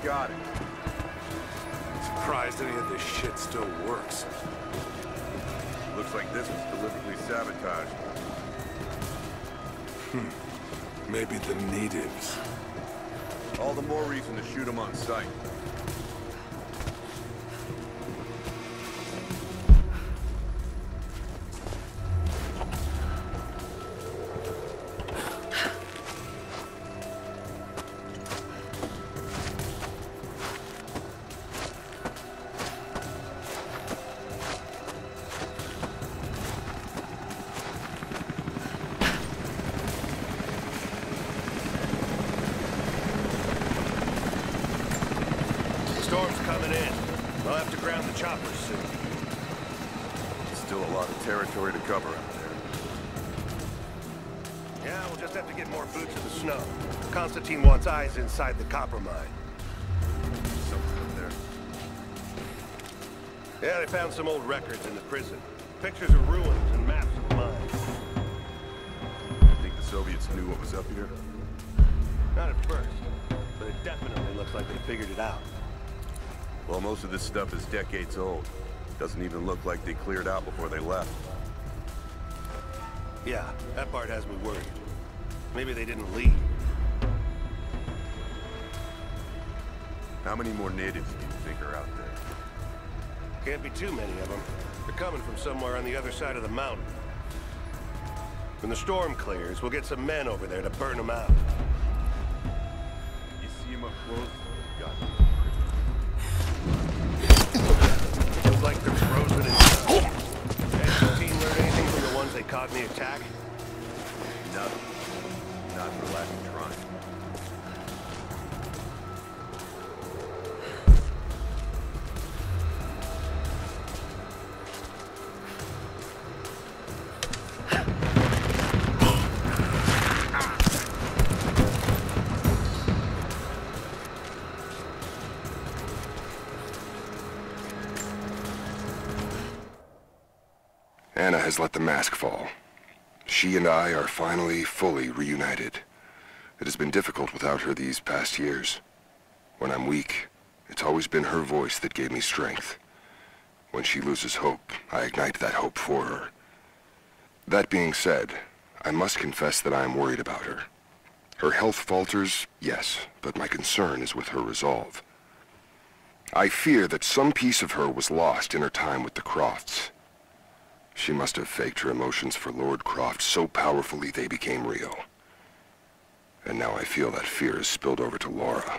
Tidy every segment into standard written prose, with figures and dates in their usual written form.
got it. Surprised any of this shit still works. Looks like this was deliberately sabotaged. Maybe the natives. All the more reason to shoot them on sight. Storm's coming in. I'll have to ground the choppers soon. Still a lot of territory to cover out there. Yeah, we'll just have to get more boots in the snow. Constantine wants eyes inside the copper mine. Something up there. Yeah, they found some old records in the prison. Pictures of ruins and maps of the mine. I think the Soviets knew what was up here. Not at first, but it definitely looks like they figured it out. Well, most of this stuff is decades old. Doesn't even look like they cleared out before they left. Yeah, that part has me worried. Maybe they didn't leave. How many more natives do you think are out there? Can't be too many of them. They're coming from somewhere on the other side of the mountain. When the storm clears, we'll get some men over there to burn them out. You see them up close? Got them. Looks like they're frozen in time. Has the team learned anything from the ones they caught in the attack? Nothing. Not for lack of trying. Anna has let the mask fall. She and I are finally fully reunited. It has been difficult without her these past years. When I'm weak, it's always been her voice that gave me strength. When she loses hope, I ignite that hope for her. That being said, I must confess that I am worried about her. Her health falters, yes, but my concern is with her resolve. I fear that some piece of her was lost in her time with the Crofts. She must have faked her emotions for Lord Croft so powerfully they became real. And now I feel that fear has spilled over to Laura.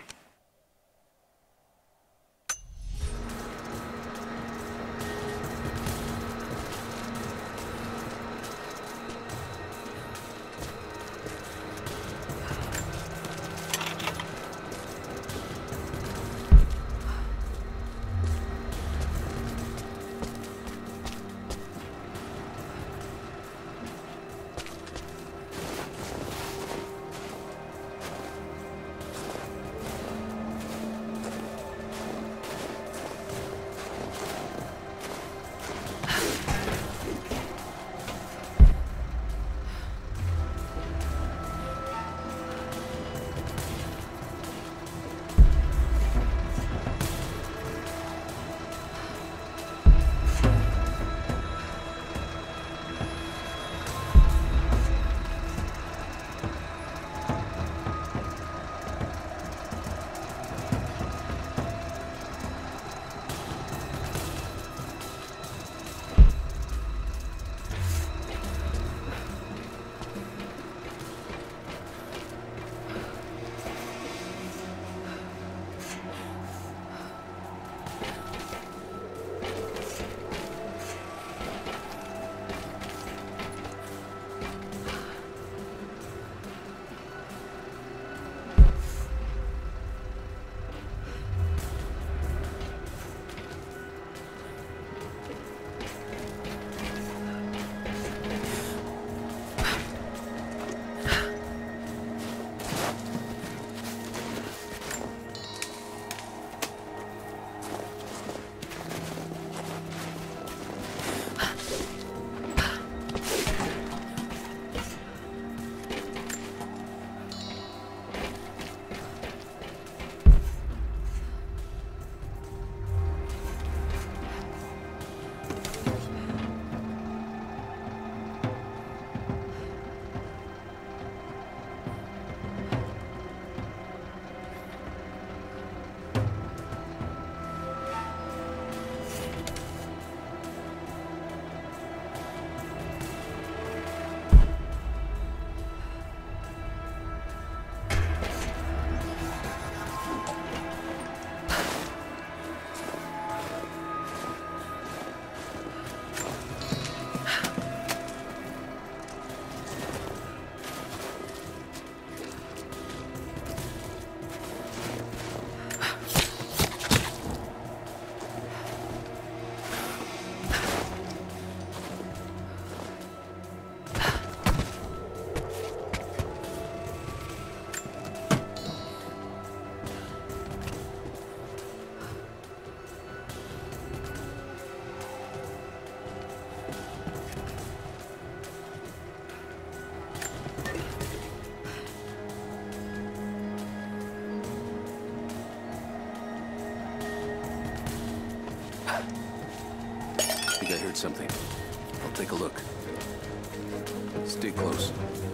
think I heard something. I'll take a look. Stay close.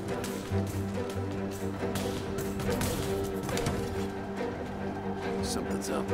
Something's up.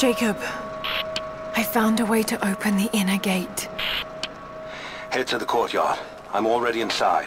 Jacob, I found a way to open the inner gate. Head to the courtyard. I'm already inside.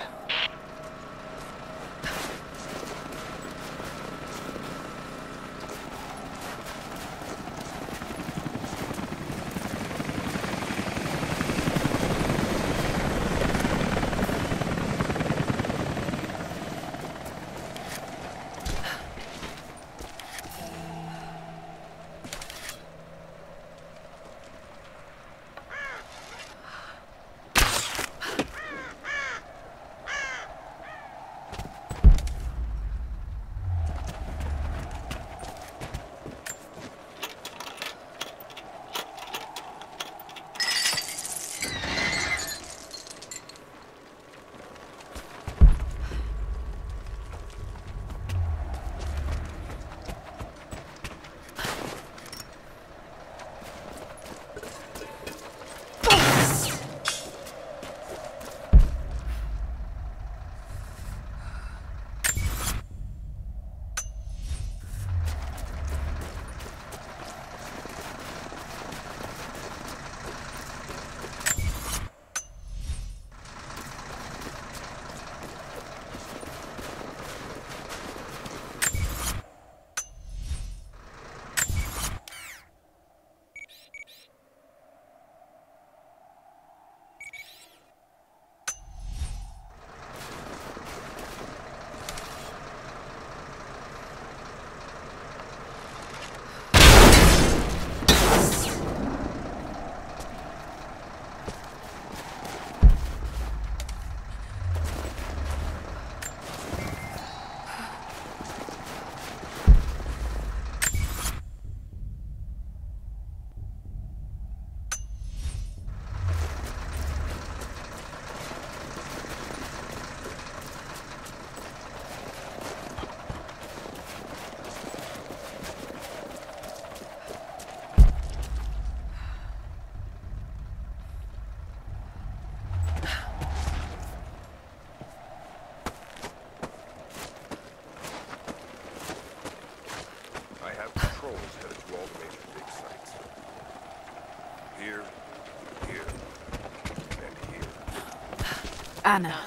Anna,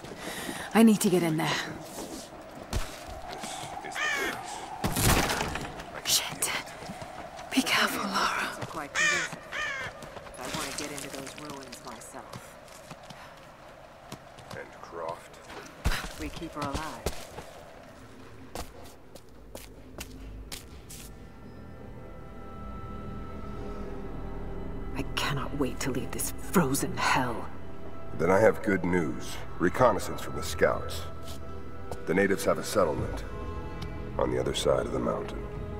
I need to get in there. Shit. Be careful, Laura. Quite convincing. I want to get into those ruins myself. And Croft? We keep her alive. I cannot wait to leave this frozen hell. Then I have good news. Reconnaissance from the scouts. The natives have a settlement on the other side of the mountain.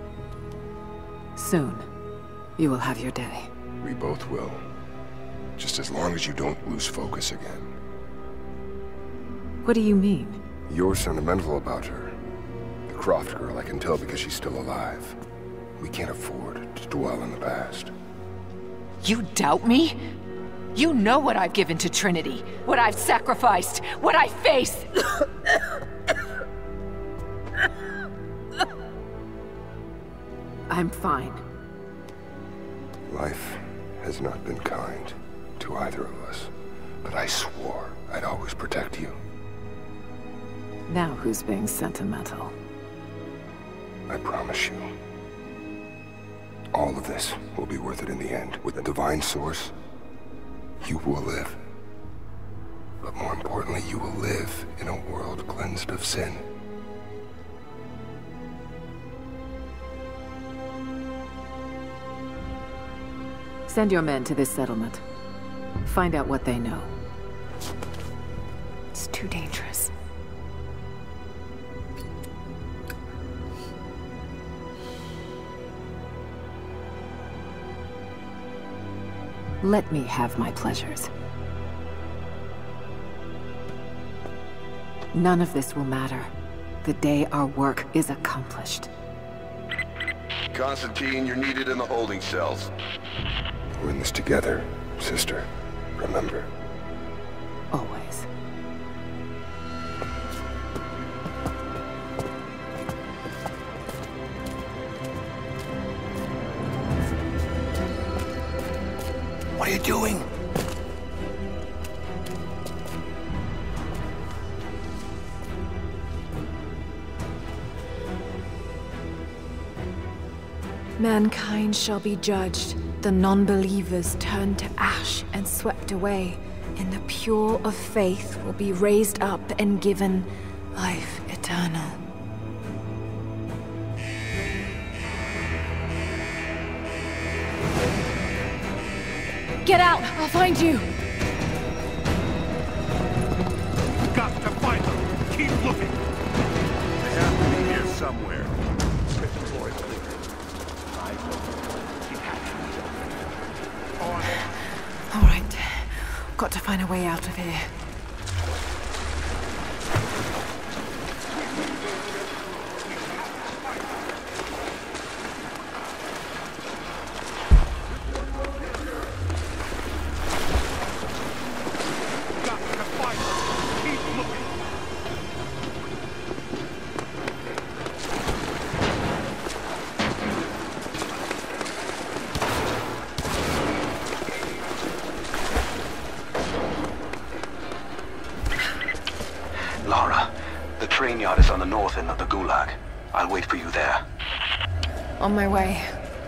Soon, you will have your day. We both will. Just as long as you don't lose focus again. What do you mean? You're sentimental about her. The Croft girl, I can tell because she's still alive. We can't afford to dwell in the past. You doubt me? You know what I've given to Trinity, what I've sacrificed, what I face! I'm fine. Life has not been kind to either of us, but I swore I'd always protect you. Now who's being sentimental? I promise you. All of this will be worth it in the end. With the divine source, you will live. But more importantly, you will live in a world cleansed of sin. Send your men to this settlement. Find out what they know. It's too dangerous. Let me have my pleasures. None of this will matter the day our work is accomplished. Constantine, you're needed in the holding cells. We're in this together, sister. Remember. Always. What are you doing? Mankind shall be judged. The non-believers turned to ash and swept away. And the pure of faith will be raised up and given life eternal. Get out! I'll find you! Got to find them! Keep looking! They have to be here somewhere. All right. Got to find a way out of here. Lara, the train yard is on the north end of the Gulag. I'll wait for you there. On my way.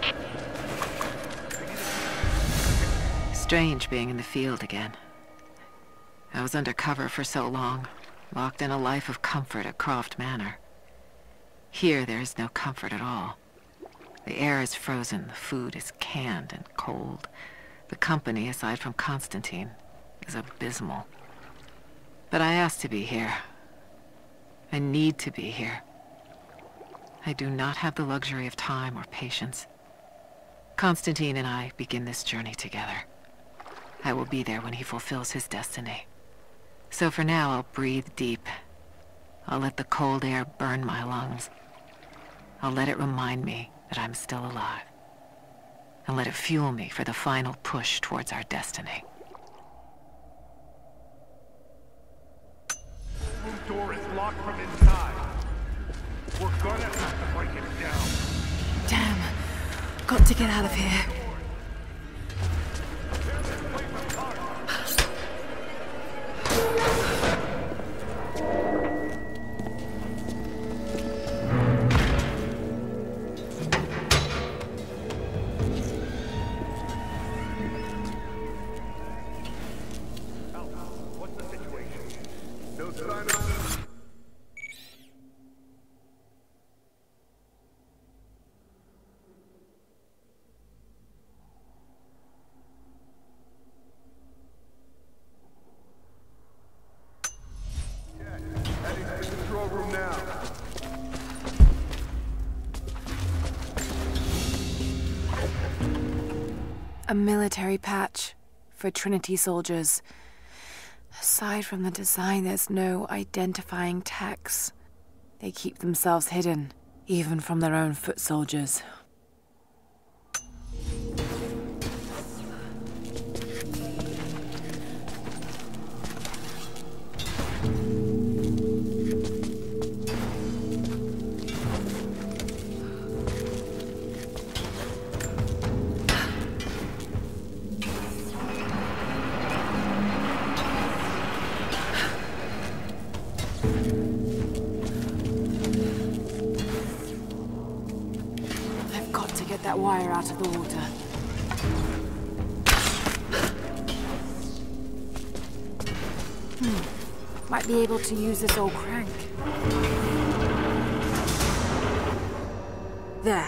Strange being in the field again. I was undercover for so long, locked in a life of comfort at Croft Manor. Here there is no comfort at all. The air is frozen, the food is canned and cold. The company, aside from Constantine, is abysmal. But I asked to be here. I need to be here. I do not have the luxury of time or patience. Constantine and I begin this journey together. I will be there when he fulfills his destiny. So for now, I'll breathe deep. I'll let the cold air burn my lungs. I'll let it remind me that I'm still alive. And let it fuel me for the final push towards our destiny. The door is locked from inside. We're gonna have to break it down. Damn. Got to get out of here. What's the situation? No sign of... Heading to the control room now. A military patch for Trinity soldiers. Aside from the design, there's no identifying tags. They keep themselves hidden, even from their own foot soldiers. That wire out of the water. Might be able to use this old crank. There.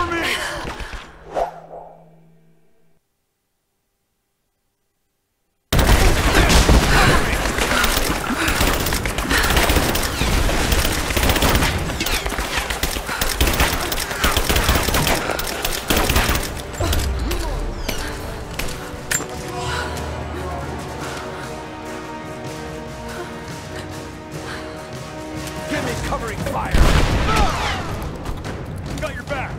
Covering fire! Got your back!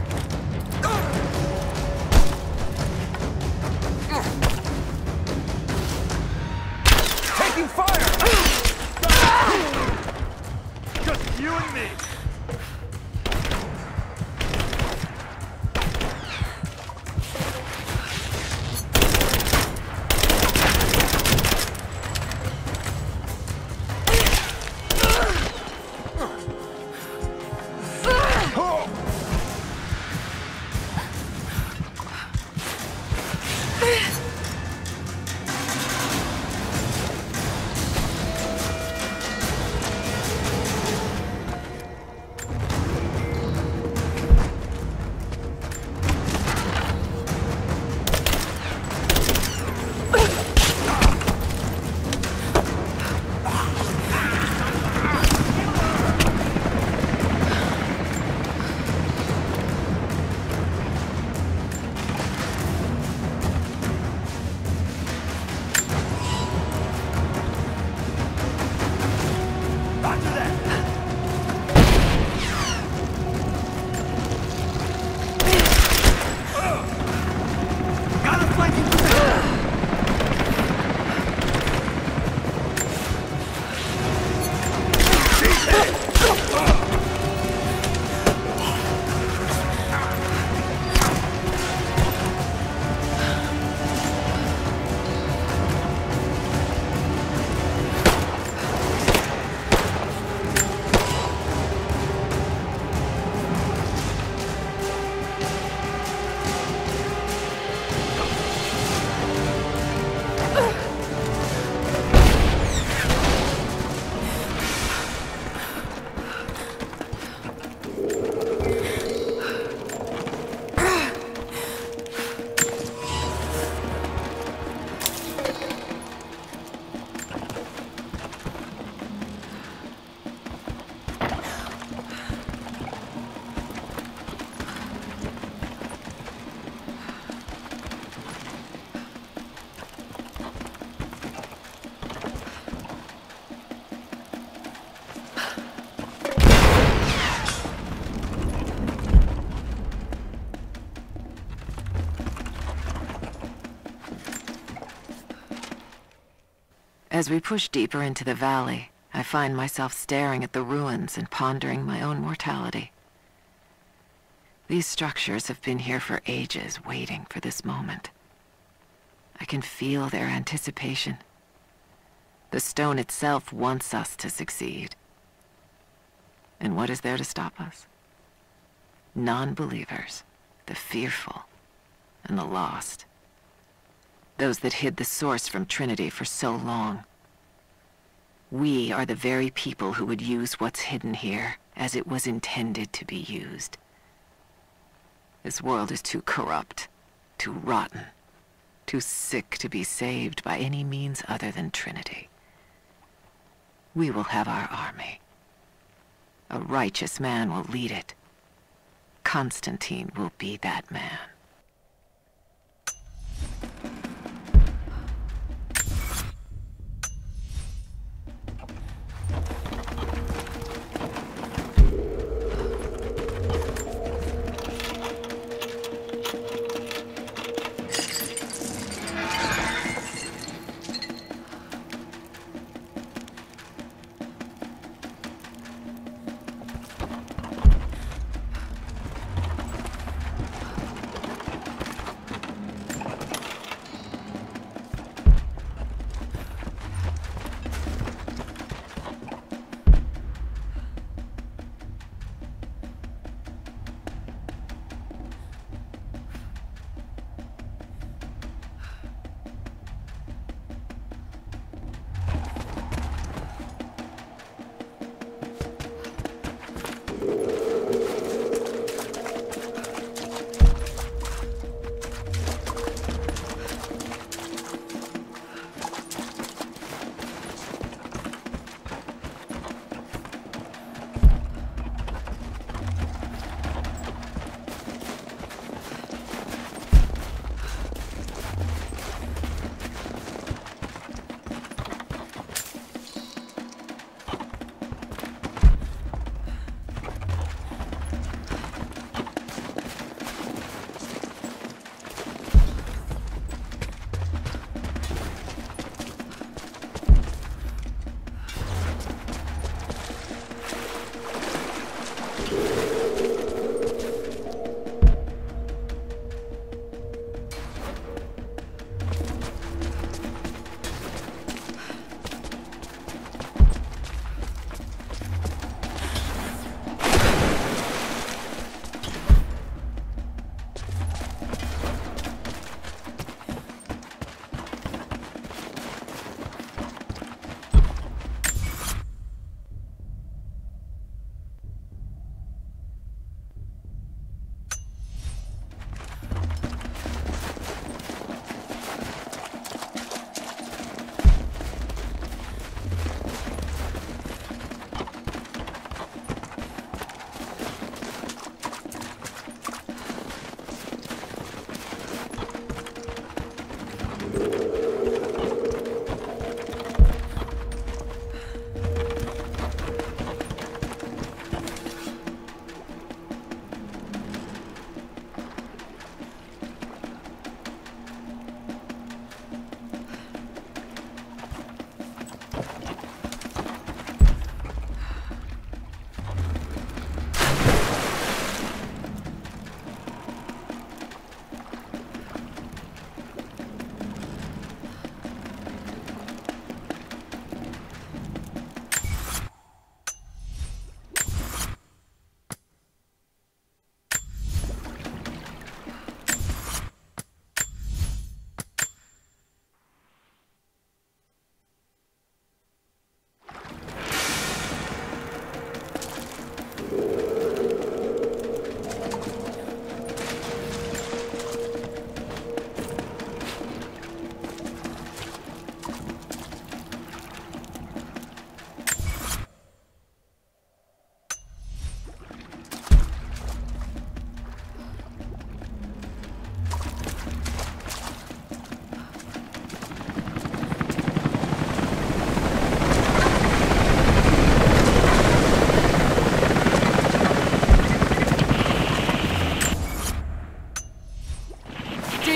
Taking fire! Just you and me! As we push deeper into the valley, I find myself staring at the ruins and pondering my own mortality. These structures have been here for ages, waiting for this moment. I can feel their anticipation. The stone itself wants us to succeed. And what is there to stop us? Non-believers, the fearful, and the lost. Those that hid the source from Trinity for so long. We are the very people who would use what's hidden here as it was intended to be used. This world is too corrupt, too rotten, too sick to be saved by any means other than Trinity. We will have our army. A righteous man will lead it. Constantine will be that man.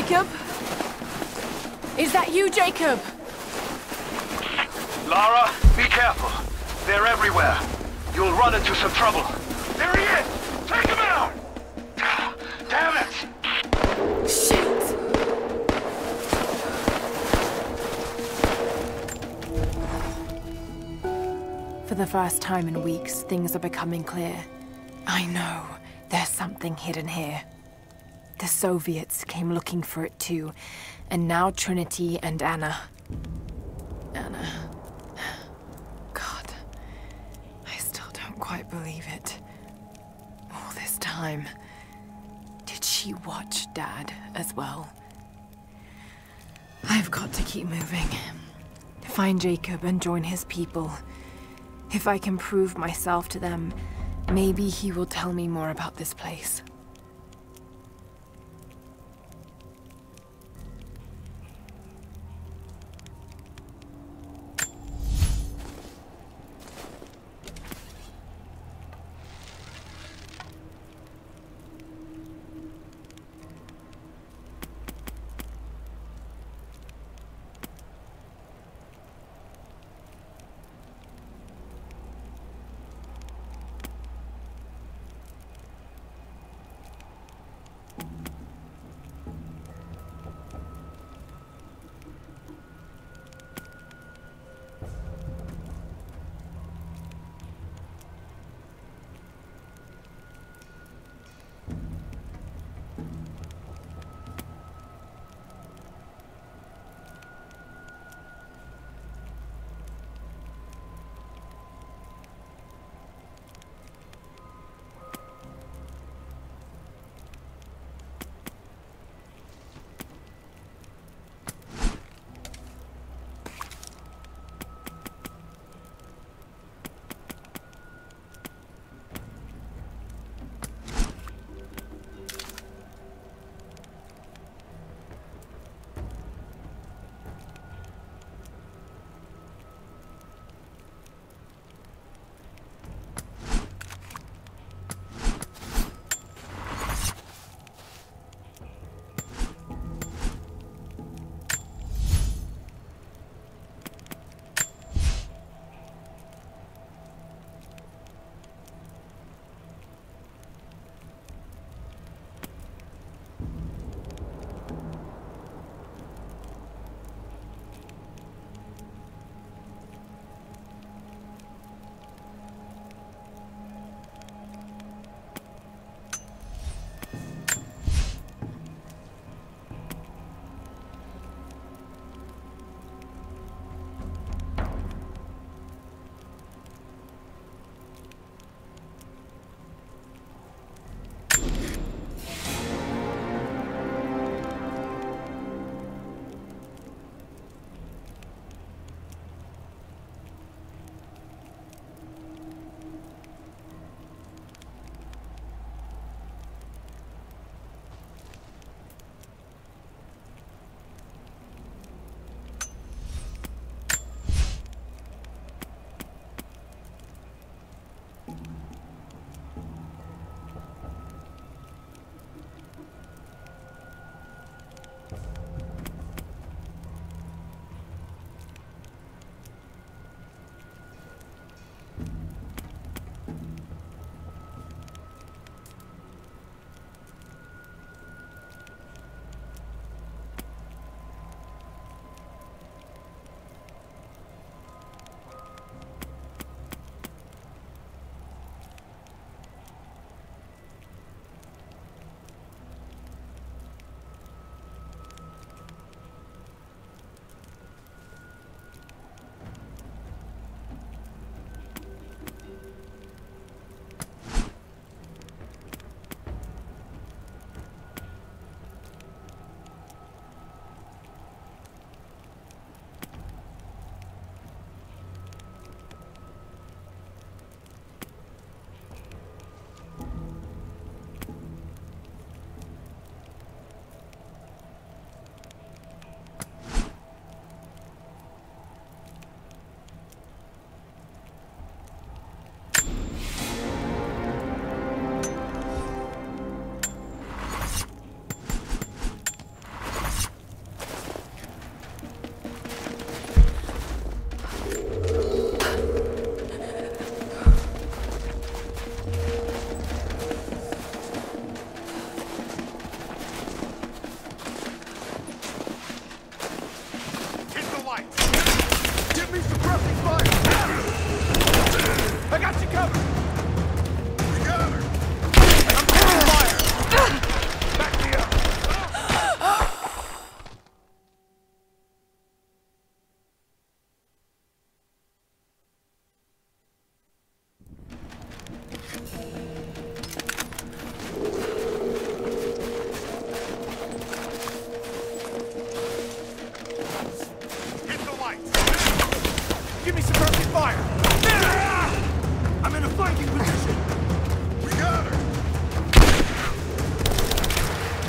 Jacob? Is that you, Jacob? Lara, be careful. They're everywhere. You'll run into some trouble. There he is! Take him out! Damn it! Shit! For the first time in weeks, things are becoming clear. I know there's something hidden here. The Soviets came looking for it too, and now Trinity and Anna. Anna. God, I still don't quite believe it. All this time, did she watch Dad as well? I've got to keep moving. Find Jacob and join his people. If I can prove myself to them, maybe he will tell me more about this place.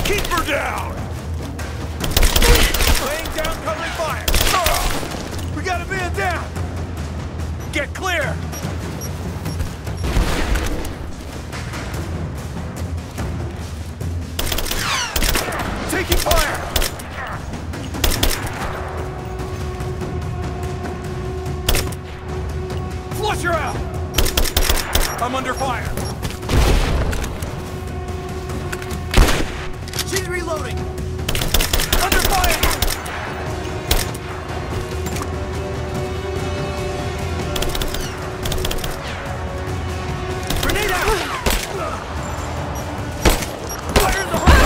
Keep her down! Laying down covering fire! We got a man down! Get clear! Taking fire! Flush her out! I'm under fire! She's reloading! Under fire! Grenade out! Fire in the hole!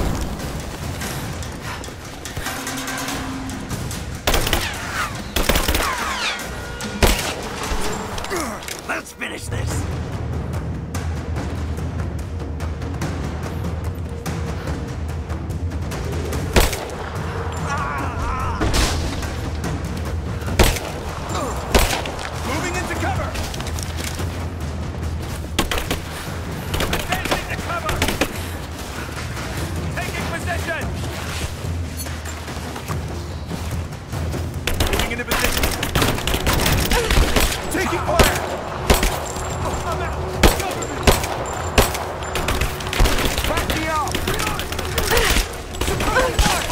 Let's finish this! Moving into cover! Advancing to cover! Taking position! Moving into position! Taking fire! I'm out! Cover me! Back me up! Suppressing fire!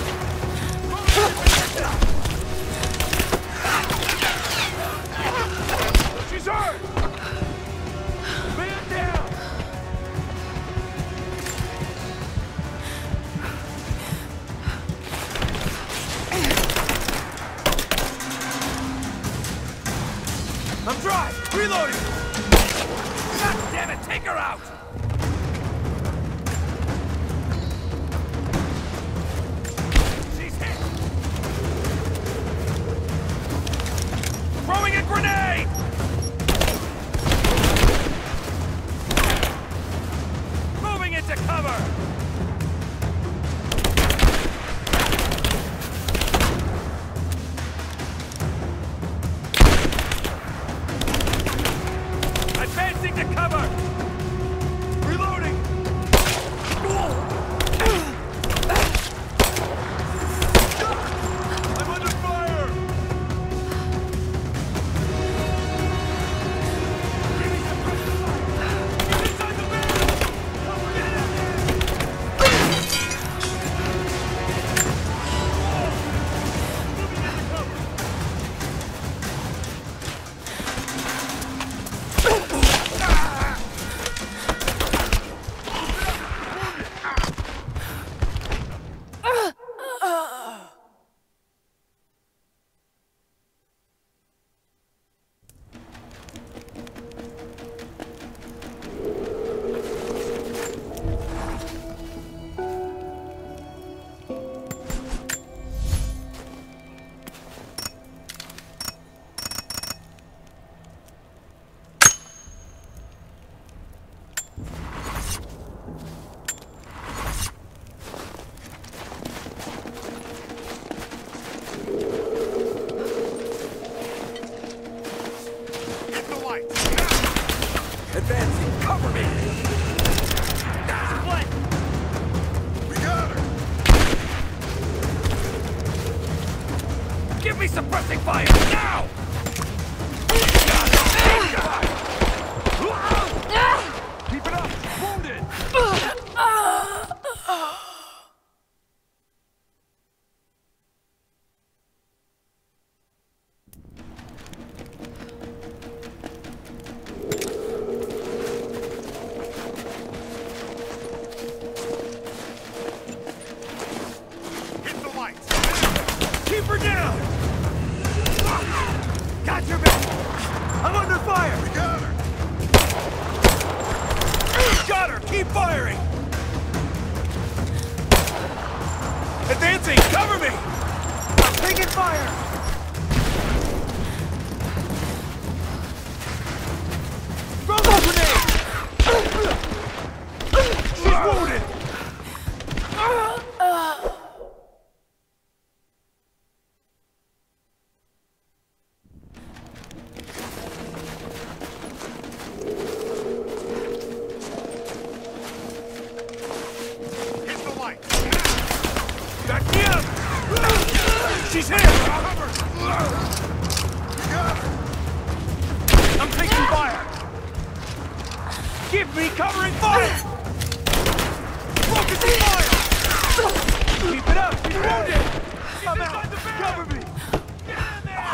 She's hurt! Man down! I'm dry! Reloading! God damn it! Take her out! She's hit! Throwing a grenade! Moving into cover! Advancing to cover! Reloading! I'm under fire! Give me some pressure fire! He's inside the van! Cover me! Moving into cover! Hit the lights! Advancing! Cover me! Split! We got her! Give me suppressing fire! Now! Keep it up! Wounded! Hit the lights! Keep her down! Got your back! I'm under fire! We got her! Got her! Keep firing! Advancing! Cover me! I'm taking fire! Throw the grenade! She's wounded! Hit the light! Got him! She's here! I'm taking fire! Give me covering fire! Focusing fire! Keep it up! She's wounded! I'm out! Cover me! Get in there!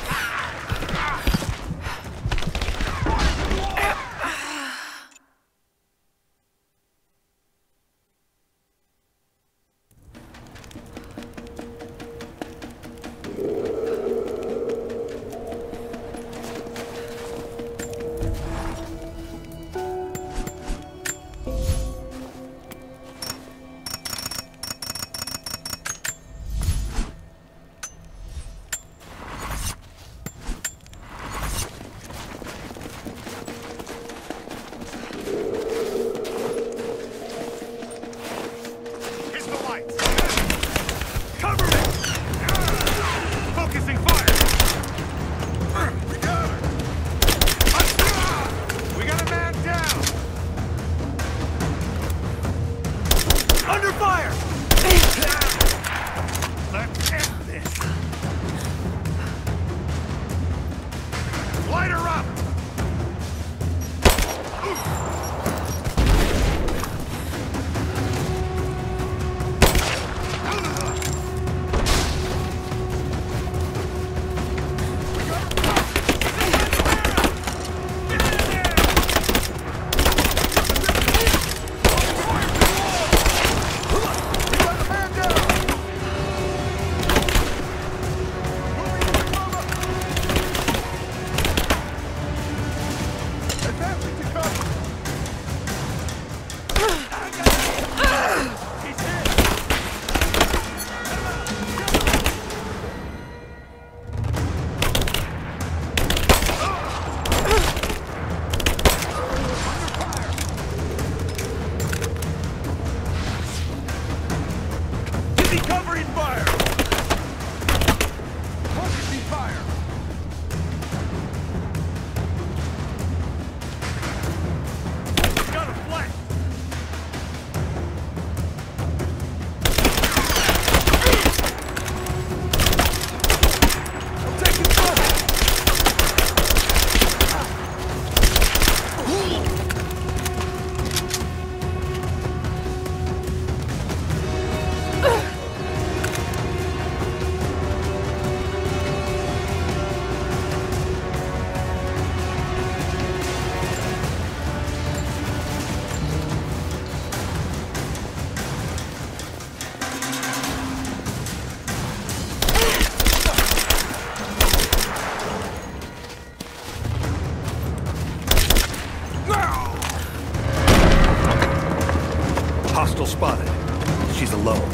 Hostile spotted. She's alone.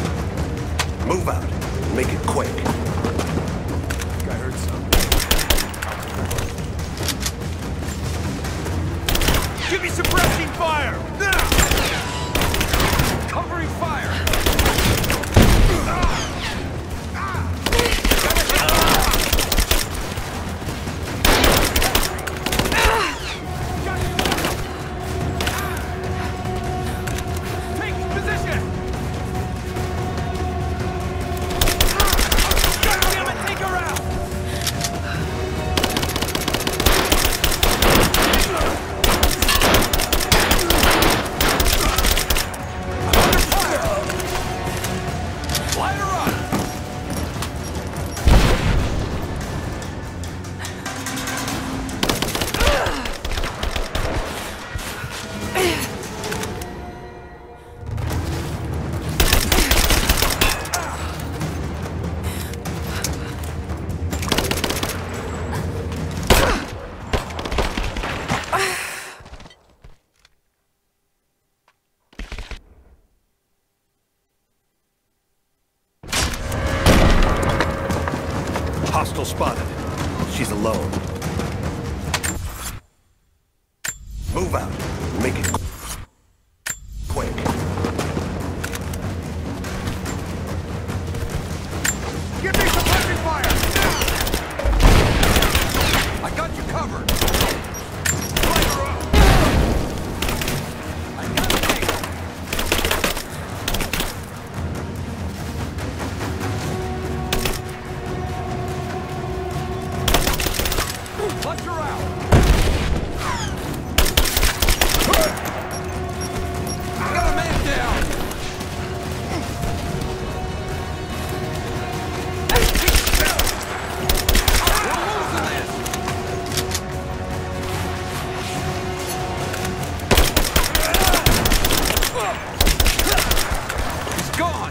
Move out. Make it quick. I heard something. Give me suppressing fire! Now! Covering fire! Hostile spotted. She's alone. Move out. Make it quick. Give me suppressing fire! I got you covered! Light her up! I got gone!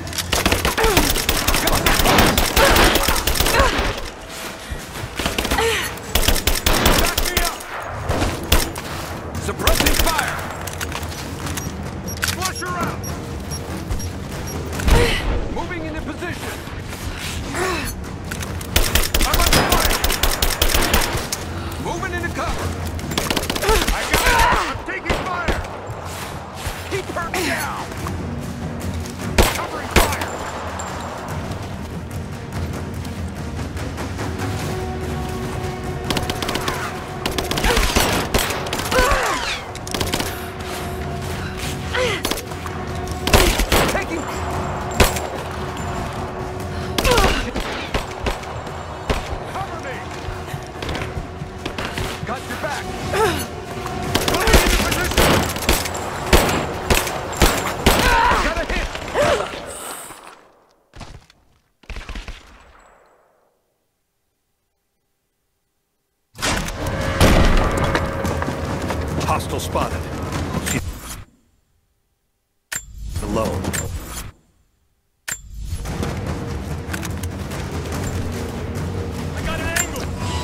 Back me up! Suppressing fire! Flush her out! Moving into position! I'm under fire! Moving into cover! I got it! I'm taking fire! Keep her down! Covering fire! Taking... Cover me! Got your back! Moving into position! Got a hit! Hostile spotted. She's alone. I got an angle!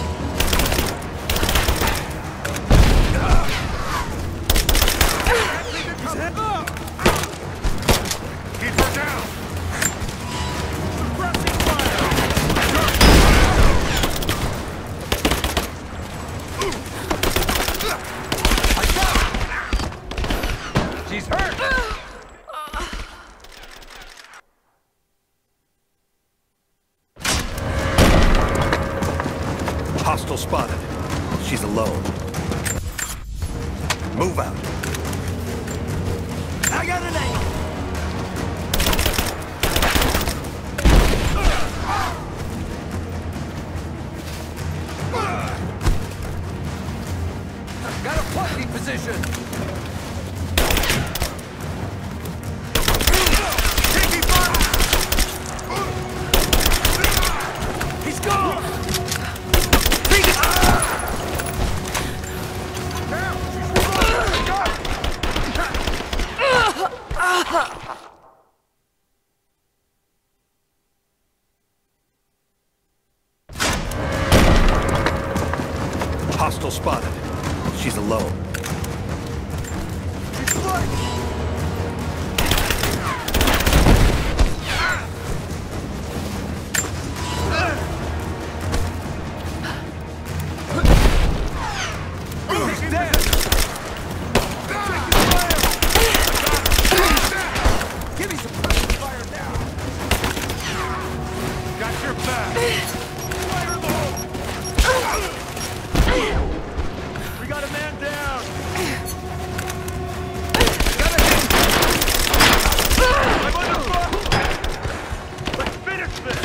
Keep her down! Suppressing fire! I got her! She's hurt! Hostile spotted. She's alone. Move out. I got an angle! Got a plucky position! Taking fire! He's gone! Take it! Damn! She's running! Got it! Hostile spotted. She's alone. She's flying! He's dead! Give me some fire now! Got your back! Fire in the hole! We got a man down! Got a hit! I'm under fire! Let's finish this!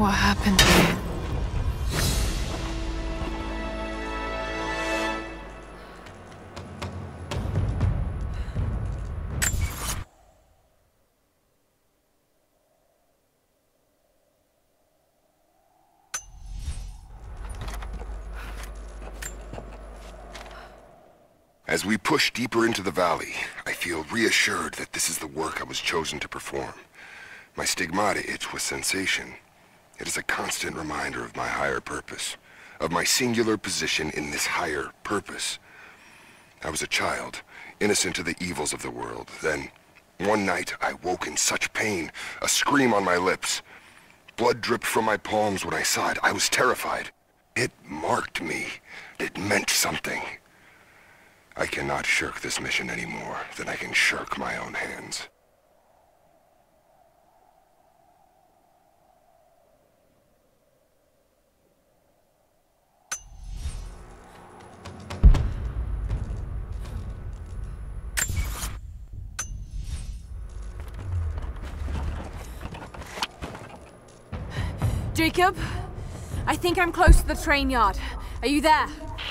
What happened here? As we push deeper into the valley, I feel reassured that this is the work I was chosen to perform. My stigmata itch with sensation. It is a constant reminder of my higher purpose, of my singular position in this higher purpose. I was a child, innocent to the evils of the world. Then, one night, I woke in such pain, a scream on my lips. Blood dripped from my palms when I saw it. I was terrified. It marked me. It meant something. I cannot shirk this mission any more than I can shirk my own hands. Jacob, I think I'm close to the train yard. Are you there?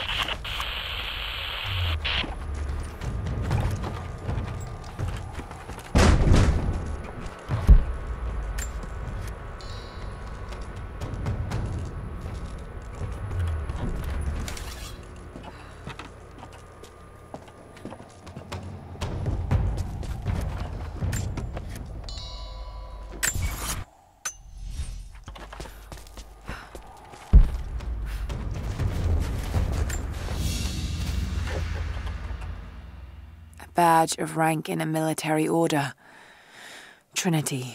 Badge of rank in a military order. Trinity.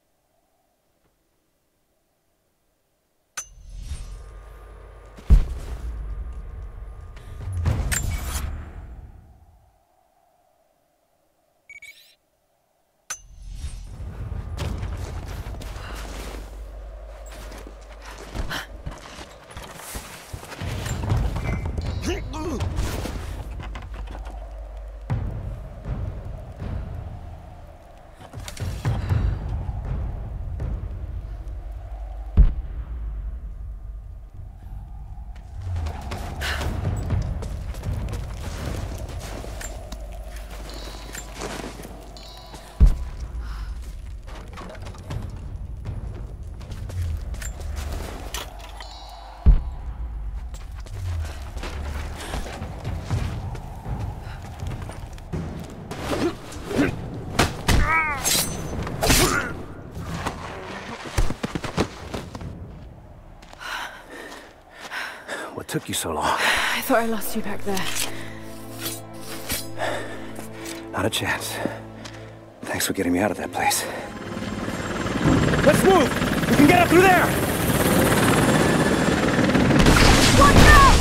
What took you so long? I thought I lost you back there. Not a chance. Thanks for getting me out of that place. Let's move! We can get up through there! Watch out!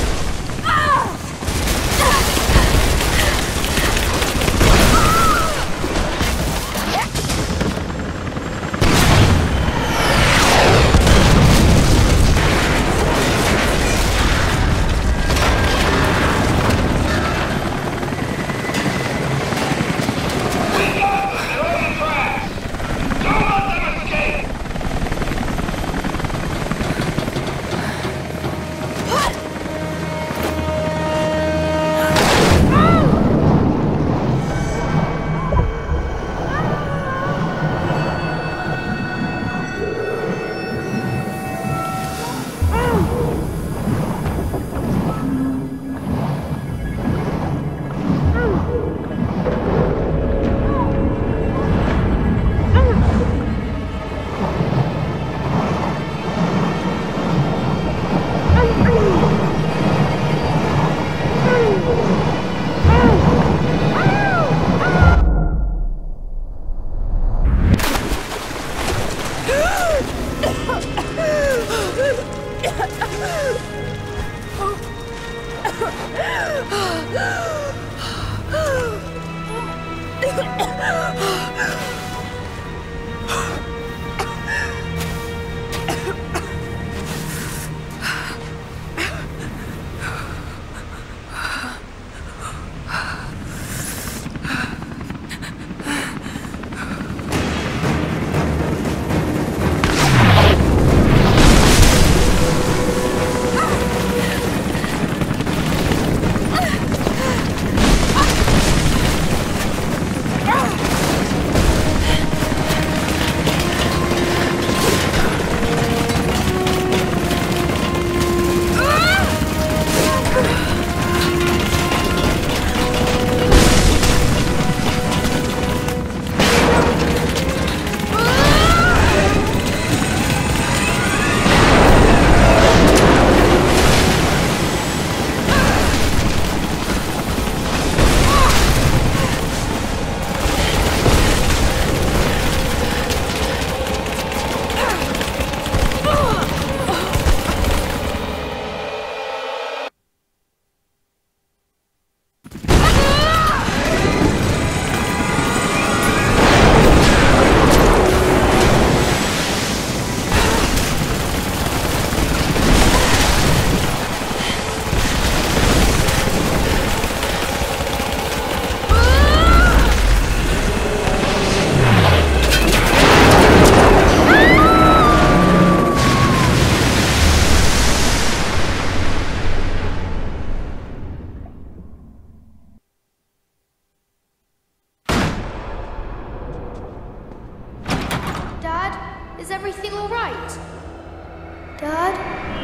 Is everything all right? Dad?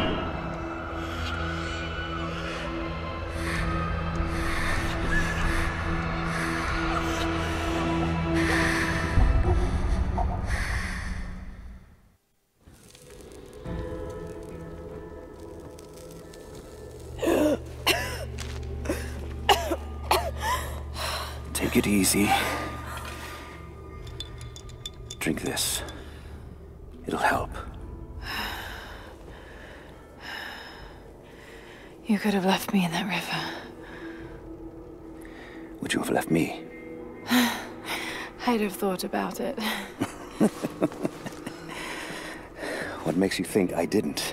Take it easy. Drink this. It'll help. You could have left me in that river. Would you have left me? I'd have thought about it. What makes you think I didn't?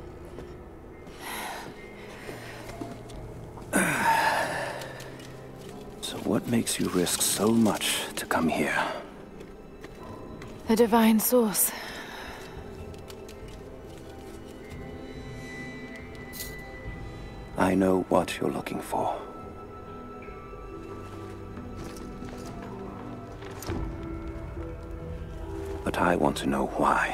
So what makes you risk so much to come here? The divine source. I know what you're looking for. But I want to know why.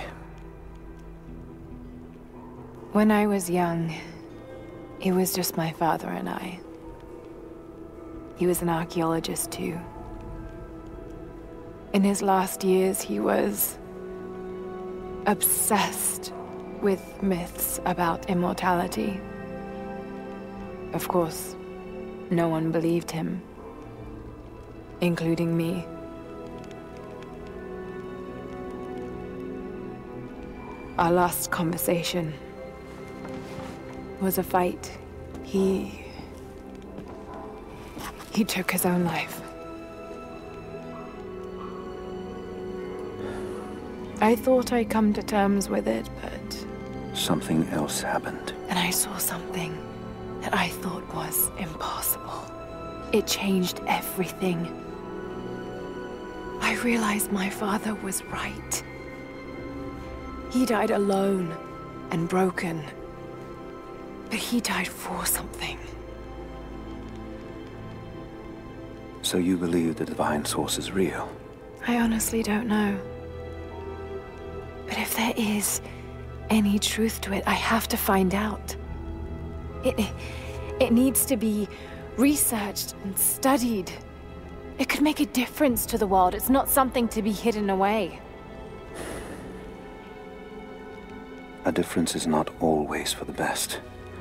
When I was young, it was just my father and I. He was an archaeologist too. In his last years, he was obsessed with myths about immortality. Of course, no one believed him, including me. Our last conversation was a fight. He took his own life. I thought I'd come to terms with it, but... Something else happened. And I saw something that I thought was impossible. It changed everything. I realized my father was right. He died alone and broken. But he died for something. So you believe the divine source is real? I honestly don't know. But if there is any truth to it, I have to find out. It needs to be researched and studied. It could make a difference to the world. It's not something to be hidden away. A difference is not always for the best.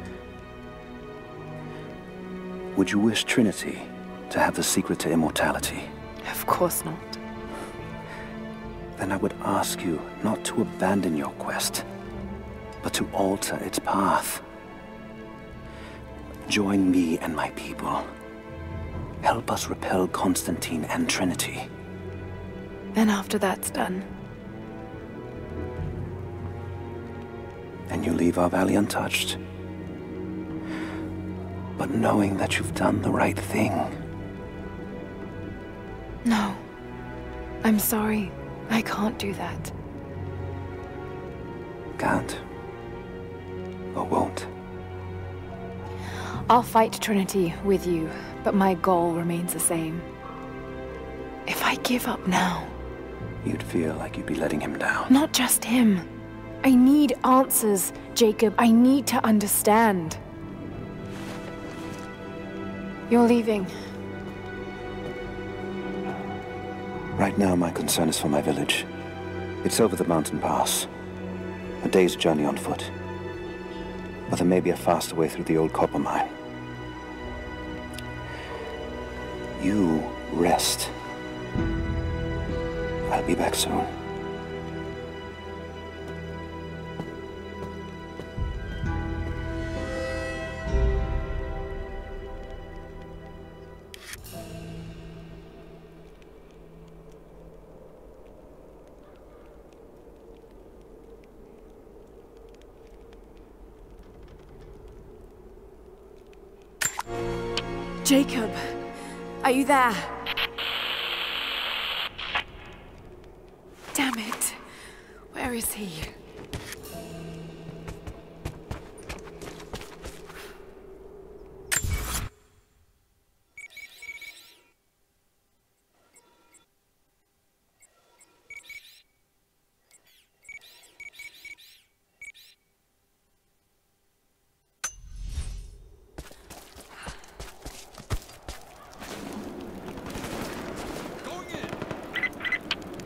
Would you wish Trinity to have the secret to immortality? Of course not. Then I would ask you not to abandon your quest, but to alter its path. Join me and my people. Help us repel Constantine and Trinity. Then after that's done... And you leave our valley untouched. But knowing that you've done the right thing. No. I'm sorry. I can't do that. Can't. Or won't. I'll fight Trinity with you, but my goal remains the same. If I give up now... You'd feel like you'd be letting him down. Not just him. I need answers, Jacob. I need to understand. You're leaving. Right now, my concern is for my village. It's over the mountain pass. A day's journey on foot. But there may be a faster way through the old copper mine. You rest. I'll be back soon. Jacob, are you there? Damn it. Where is he?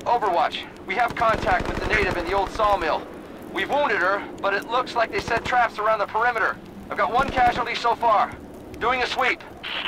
Overwatch. We have contact with the native in the old sawmill. We've wounded her, but it looks like they set traps around the perimeter. I've got 1 casualty so far. Doing a sweep.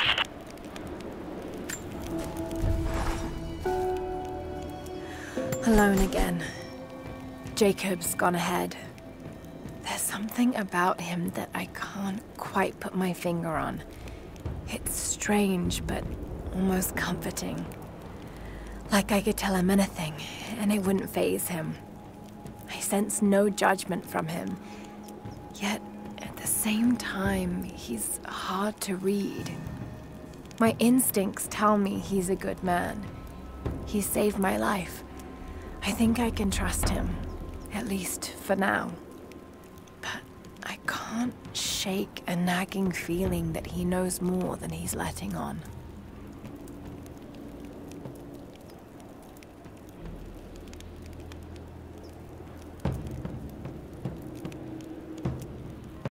Alone again. Jacob's gone ahead. There's something about him that I can't quite put my finger on. It's strange, but almost comforting. Like I could tell him anything, and it wouldn't faze him. I sense no judgment from him. Yet, at the same time, he's hard to read. My instincts tell me he's a good man. He saved my life. I think I can trust him, at least for now. But I can't shake a nagging feeling that he knows more than he's letting on.